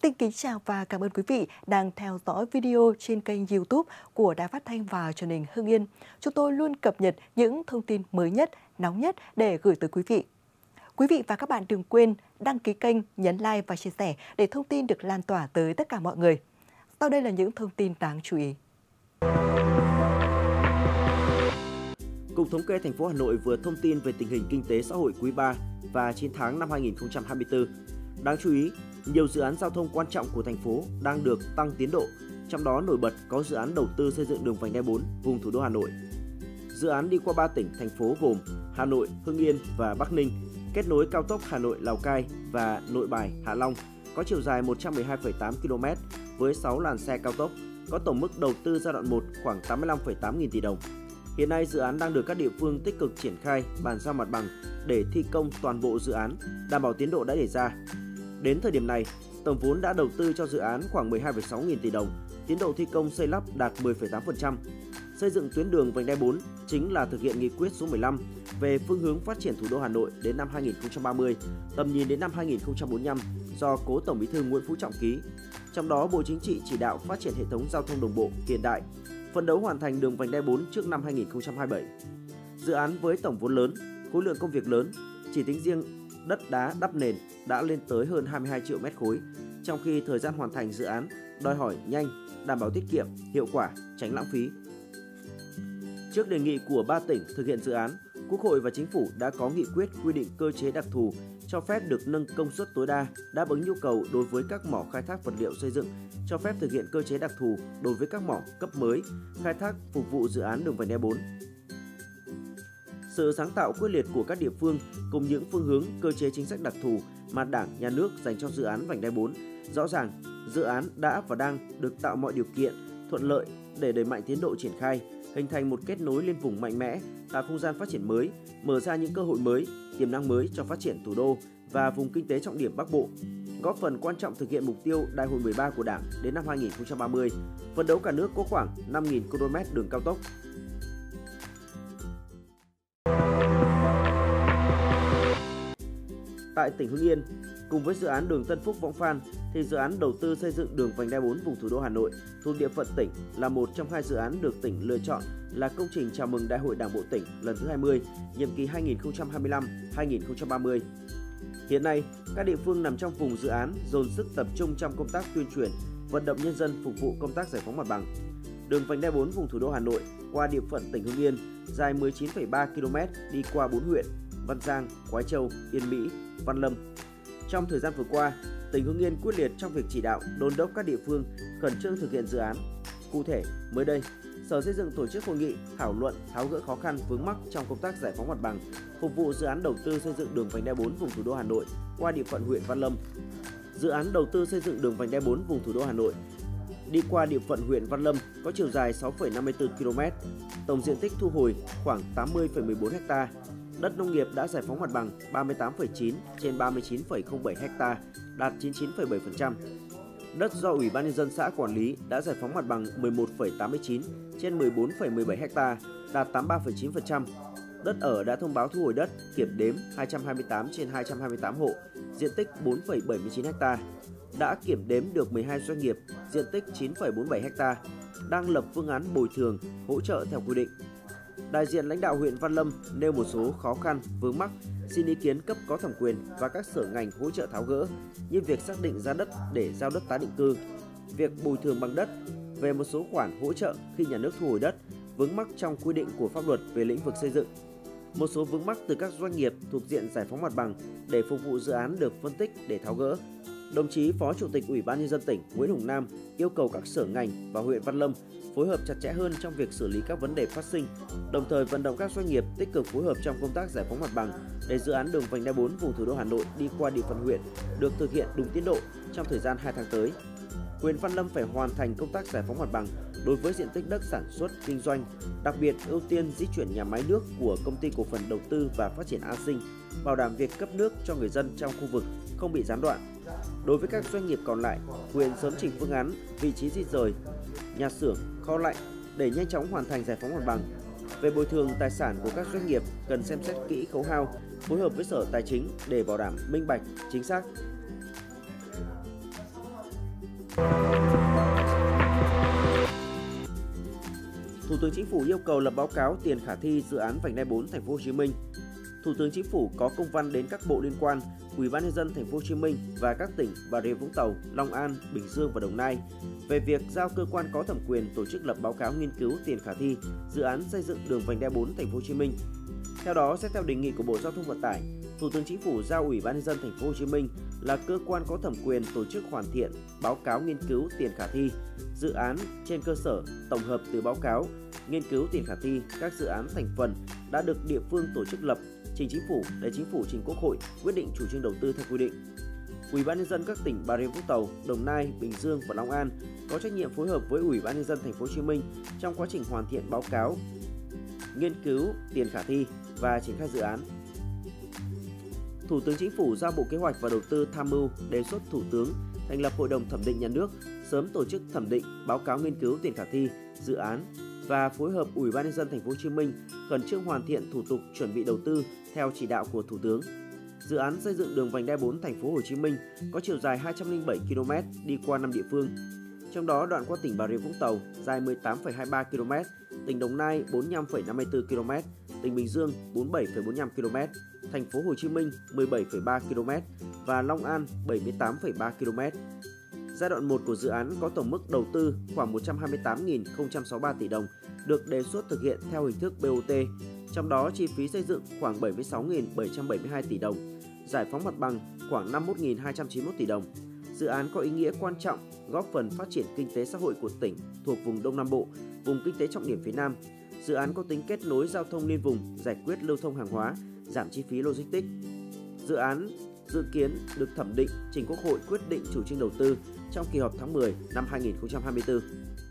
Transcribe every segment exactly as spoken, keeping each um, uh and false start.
Xin kính chào và cảm ơn quý vị đang theo dõi video trên kênh YouTube của Đài Phát thanh và Truyền hình Hưng Yên. Chúng tôi luôn cập nhật những thông tin mới nhất, nóng nhất để gửi tới quý vị. Quý vị và các bạn đừng quên đăng ký kênh, nhấn like và chia sẻ để thông tin được lan tỏa tới tất cả mọi người. Sau đây là những thông tin đáng chú ý. Cục Thống kê thành phố Hà Nội vừa thông tin về tình hình kinh tế xã hội quý ba và chín tháng năm hai nghìn không trăm hai mươi tư. Đáng chú ý, nhiều dự án giao thông quan trọng của thành phố đang được tăng tiến độ, trong đó nổi bật có dự án đầu tư xây dựng đường vành đai bốn vùng thủ đô Hà Nội. Dự án đi qua ba tỉnh, thành phố gồm Hà Nội, Hưng Yên và Bắc Ninh, kết nối cao tốc Hà Nội - Lào Cai và Nội Bài - Hạ Long, có chiều dài một trăm mười hai phẩy tám ki lô mét với sáu làn xe cao tốc, có tổng mức đầu tư giai đoạn một khoảng tám mươi lăm phẩy tám nghìn tỷ đồng. Hiện nay, dự án đang được các địa phương tích cực triển khai, bàn giao mặt bằng để thi công toàn bộ dự án, đảm bảo tiến độ đã đề ra. Đến thời điểm này, tổng vốn đã đầu tư cho dự án khoảng mười hai phẩy sáu nghìn tỷ đồng, tiến độ thi công xây lắp đạt mười phẩy tám phần trăm. Xây dựng tuyến đường vành đai bốn chính là thực hiện nghị quyết số mười lăm về phương hướng phát triển thủ đô Hà Nội đến năm hai nghìn không trăm ba mươi, tầm nhìn đến năm hai nghìn không trăm bốn mươi lăm do Cố Tổng Bí thư Nguyễn Phú Trọng ký. Trong đó, Bộ Chính trị chỉ đạo phát triển hệ thống giao thông đồng bộ, hiện đại, phấn đấu hoàn thành đường vành đai bốn trước năm hai nghìn không trăm hai mươi bảy. Dự án với tổng vốn lớn, khối lượng công việc lớn, chỉ tính riêng đất đá đắp nền đã lên tới hơn hai mươi hai triệu mét khối, trong khi thời gian hoàn thành dự án đòi hỏi nhanh, đảm bảo tiết kiệm, hiệu quả, tránh lãng phí. Trước đề nghị của ba tỉnh thực hiện dự án, Quốc hội và Chính phủ đã có nghị quyết quy định cơ chế đặc thù cho phép được nâng công suất tối đa đáp ứng nhu cầu đối với các mỏ khai thác vật liệu xây dựng, cho phép thực hiện cơ chế đặc thù đối với các mỏ cấp mới khai thác phục vụ dự án đường vành đai bốn. Sự sáng tạo quyết liệt của các địa phương cùng những phương hướng cơ chế chính sách đặc thù mà Đảng, Nhà nước dành cho dự án vành đai bốn, rõ ràng dự án đã và đang được tạo mọi điều kiện thuận lợi để đẩy mạnh tiến độ triển khai, hình thành một kết nối liên vùng mạnh mẽ, tạo không gian phát triển mới, mở ra những cơ hội mới, tiềm năng mới cho phát triển thủ đô và vùng kinh tế trọng điểm Bắc Bộ, góp phần quan trọng thực hiện mục tiêu Đại hội mười ba của Đảng đến năm hai nghìn không trăm ba mươi, phấn đấu cả nước có khoảng năm nghìn ki lô mét đường cao tốc. Tại tỉnh Hưng Yên, cùng với dự án đường Tân Phúc - Võng Phan, thì dự án đầu tư xây dựng đường vành đai bốn vùng thủ đô Hà Nội thuộc địa phận tỉnh là một trong hai dự án được tỉnh lựa chọn là công trình chào mừng Đại hội Đảng bộ tỉnh lần thứ hai mươi, nhiệm kỳ hai nghìn không trăm hai mươi lăm đến hai nghìn không trăm ba mươi. Hiện nay, các địa phương nằm trong vùng dự án dồn sức tập trung trong công tác tuyên truyền, vận động nhân dân phục vụ công tác giải phóng mặt bằng. Đường vành đai bốn vùng thủ đô Hà Nội qua địa phận tỉnh Hưng Yên dài mười chín phẩy ba ki lô mét đi qua bốn huyện Văn Giang, Quái Châu, Yên Mỹ, Văn Lâm. Trong thời gian vừa qua, tỉnh Hưng Yên quyết liệt trong việc chỉ đạo, đôn đốc các địa phương khẩn trương thực hiện dự án. Cụ thể, mới đây, Sở Xây dựng tổ chức hội nghị thảo luận tháo gỡ khó khăn vướng mắc trong công tác giải phóng mặt bằng, phục vụ dự án đầu tư xây dựng đường vành đai bốn vùng thủ đô Hà Nội qua địa phận huyện Văn Lâm. Dự án đầu tư xây dựng đường vành đai bốn vùng thủ đô Hà Nội đi qua địa phận huyện Văn Lâm có chiều dài sáu phẩy năm mươi tư ki lô mét, tổng diện tích thu hồi khoảng tám mươi phẩy mười bốn ha. Đất nông nghiệp đã giải phóng mặt bằng ba mươi tám phẩy chín trên ba mươi chín phẩy không bảy ha, đạt chín mươi chín phẩy bảy phần trăm. Đất do Ủy ban nhân dân xã quản lý đã giải phóng mặt bằng mười một phẩy tám mươi chín trên mười bốn phẩy mười bảy ha, đạt tám mươi ba phẩy chín phần trăm. Đất ở đã thông báo thu hồi đất, kiểm đếm hai trăm hai mươi tám trên hai trăm hai mươi tám hộ, diện tích bốn phẩy bảy mươi chín ha. Đã kiểm đếm được mười hai doanh nghiệp, diện tích chín phẩy bốn mươi bảy ha, đang lập phương án bồi thường, hỗ trợ theo quy định. Đại diện lãnh đạo huyện Văn Lâm nêu một số khó khăn, vướng mắc, xin ý kiến cấp có thẩm quyền và các sở ngành hỗ trợ tháo gỡ, như việc xác định giá đất để giao đất tái định cư, việc bồi thường bằng đất, về một số khoản hỗ trợ khi nhà nước thu hồi đất, vướng mắc trong quy định của pháp luật về lĩnh vực xây dựng. Một số vướng mắc từ các doanh nghiệp thuộc diện giải phóng mặt bằng để phục vụ dự án được phân tích để tháo gỡ. Đồng chí Phó Chủ tịch Ủy ban nhân dân tỉnh Nguyễn Hồng Nam yêu cầu các sở ngành và huyện Văn Lâm phối hợp chặt chẽ hơn trong việc xử lý các vấn đề phát sinh, đồng thời vận động các doanh nghiệp tích cực phối hợp trong công tác giải phóng mặt bằng để dự án đường vành đai bốn vùng thủ đô Hà Nội đi qua địa phận huyện được thực hiện đúng tiến độ trong thời gian hai tháng tới. Huyện Văn Lâm phải hoàn thành công tác giải phóng mặt bằng đối với diện tích đất sản xuất, kinh doanh, đặc biệt ưu tiên di chuyển nhà máy nước của Công ty Cổ phần Đầu tư và Phát triển An Sinh, bảo đảm việc cấp nước cho người dân trong khu vực không bị gián đoạn. Đối với các doanh nghiệp còn lại, huyện sớm trình phương án vị trí di rời, nhà xưởng, kho lạnh để nhanh chóng hoàn thành giải phóng mặt bằng. Về bồi thường tài sản của các doanh nghiệp cần xem xét kỹ khấu hao, phối hợp với Sở Tài chính để bảo đảm minh bạch, chính xác. Thủ tướng Chính phủ yêu cầu lập báo cáo tiền khả thi dự án vành đai bốn Thành phố Hồ Chí Minh. Thủ tướng Chính phủ có công văn đến các bộ liên quan, Ủy ban nhân dân Thành phố Hồ Chí Minh và các tỉnh Bà Rịa Vũng Tàu, Long An, Bình Dương và Đồng Nai về việc giao cơ quan có thẩm quyền tổ chức lập báo cáo nghiên cứu tiền khả thi dự án xây dựng đường vành đai bốn Thành phố Hồ Chí Minh. Theo đó, xét theo đề nghị của Bộ Giao thông Vận tải, Thủ tướng Chính phủ giao Ủy ban nhân dân Thành phố Hồ Chí Minh là cơ quan có thẩm quyền tổ chức hoàn thiện báo cáo nghiên cứu tiền khả thi dự án trên cơ sở tổng hợp từ báo cáo nghiên cứu tiền khả thi các dự án thành phần đã được địa phương tổ chức lập, trình Chính phủ để Chính phủ trình Quốc hội quyết định chủ trương đầu tư theo quy định. Ủy ban nhân dân các tỉnh Bà Rịa Vũng Tàu, Đồng Nai, Bình Dương và Long An có trách nhiệm phối hợp với Ủy ban nhân dân Thành phố Hồ Chí Minh trong quá trình hoàn thiện báo cáo nghiên cứu tiền khả thi và triển khai dự án. Thủ tướng Chính phủ giao Bộ Kế hoạch và Đầu tư tham mưu đề xuất Thủ tướng thành lập Hội đồng thẩm định nhà nước sớm tổ chức thẩm định báo cáo nghiên cứu tiền khả thi dự án và phối hợp Ủy ban nhân dân Thành phố Hồ Chí Minh khẩn trương hoàn thiện thủ tục chuẩn bị đầu tư theo chỉ đạo của Thủ tướng. Dự án xây dựng đường vành đai bốn Thành phố Hồ Chí Minh có chiều dài hai trăm lẻ bảy ki lô mét đi qua năm địa phương. Trong đó đoạn qua tỉnh Bà Rịa Vũng Tàu dài mười tám phẩy hai mươi ba ki lô mét, tỉnh Đồng Nai bốn mươi lăm phẩy năm mươi tư ki lô mét, tỉnh Bình Dương bốn mươi bảy phẩy bốn mươi lăm ki lô mét, Thành phố Hồ Chí Minh mười bảy phẩy ba ki lô mét và Long An bảy mươi tám phẩy ba ki lô mét. Giai đoạn một của dự án có tổng mức đầu tư khoảng một trăm hai mươi tám nghìn không trăm sáu mươi ba tỷ đồng, được đề xuất thực hiện theo hình thức bê o tê, trong đó chi phí xây dựng khoảng bảy mươi sáu nghìn bảy trăm bảy mươi hai tỷ đồng, giải phóng mặt bằng khoảng năm mươi mốt nghìn hai trăm chín mươi mốt tỷ đồng. Dự án có ý nghĩa quan trọng góp phần phát triển kinh tế xã hội của tỉnh thuộc vùng Đông Nam Bộ, vùng kinh tế trọng điểm phía Nam. Dự án có tính kết nối giao thông liên vùng, giải quyết lưu thông hàng hóa, giảm chi phí logistics. Dự án dự kiến được thẩm định trình Quốc hội quyết định chủ trương đầu tư trong kỳ họp tháng mười năm hai nghìn không trăm hai mươi tư.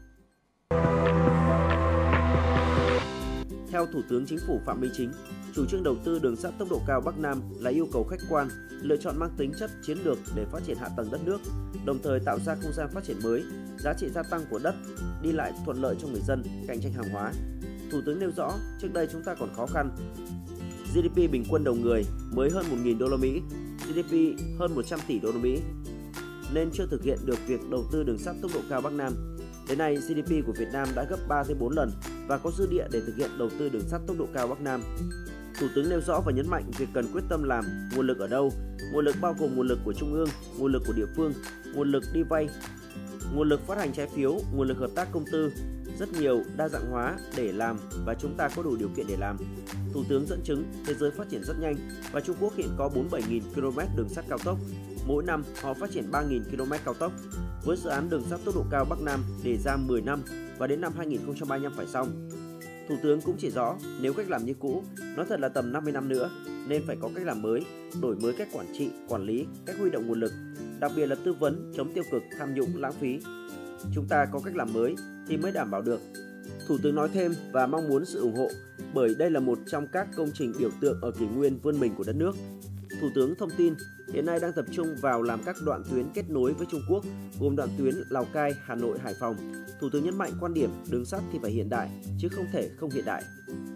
Theo Thủ tướng Chính phủ Phạm Minh Chính, chủ trương đầu tư đường sắt tốc độ cao Bắc Nam là yêu cầu khách quan, lựa chọn mang tính chất chiến lược để phát triển hạ tầng đất nước, đồng thời tạo ra không gian phát triển mới, giá trị gia tăng của đất, đi lại thuận lợi cho người dân, cạnh tranh hàng hóa. Thủ tướng nêu rõ, trước đây chúng ta còn khó khăn. giê đê pê bình quân đầu người mới hơn một nghìn đô la Mỹ, giê đê pê hơn một trăm tỷ đô la Mỹ, nên chưa thực hiện được việc đầu tư đường sắt tốc độ cao Bắc Nam. Đến nay, giê đê pê của Việt Nam đã gấp ba đến bốn lần và có dư địa để thực hiện đầu tư đường sắt tốc độ cao Bắc Nam. Thủ tướng nêu rõ và nhấn mạnh việc cần quyết tâm làm, nguồn lực ở đâu? Nguồn lực bao gồm nguồn lực của Trung ương, nguồn lực của địa phương, nguồn lực đi vay, nguồn lực phát hành trái phiếu, nguồn lực hợp tác công tư, rất nhiều đa dạng hóa để làm và chúng ta có đủ điều kiện để làm. Thủ tướng dẫn chứng thế giới phát triển rất nhanh và Trung Quốc hiện có bốn mươi bảy nghìn ki lô mét đường sắt cao tốc. Mỗi năm họ phát triển ba nghìn ki lô mét cao tốc. Với dự án đường sắt tốc độ cao Bắc Nam đề ra mười năm và đến năm hai nghìn không trăm ba mươi lăm phải xong. Thủ tướng cũng chỉ rõ nếu cách làm như cũ, nói thật là tầm năm mươi năm nữa nên phải có cách làm mới, đổi mới cách quản trị, quản lý, cách huy động nguồn lực, đặc biệt là tư vấn chống tiêu cực, tham nhũng, lãng phí. Chúng ta có cách làm mới thì mới đảm bảo được. Thủ tướng nói thêm và mong muốn sự ủng hộ bởi đây là một trong các công trình biểu tượng ở kỷ nguyên vươn mình của đất nước. Thủ tướng thông tin hiện nay đang tập trung vào làm các đoạn tuyến kết nối với Trung Quốc, gồm đoạn tuyến Lào Cai, Hà Nội, Hải Phòng. Thủ tướng nhấn mạnh quan điểm đường sắt thì phải hiện đại chứ không thể không hiện đại.